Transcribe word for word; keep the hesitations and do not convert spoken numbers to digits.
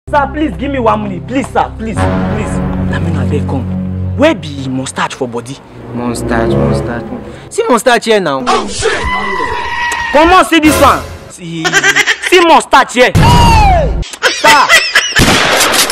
Sir, please give me one minute. Please, sir, please, please. Let me know they come. Where be mustache for body? Mustache, mustache. See mustache here now. Oh shit! Come on, see this one. See, see mustache here. Hey! Sir.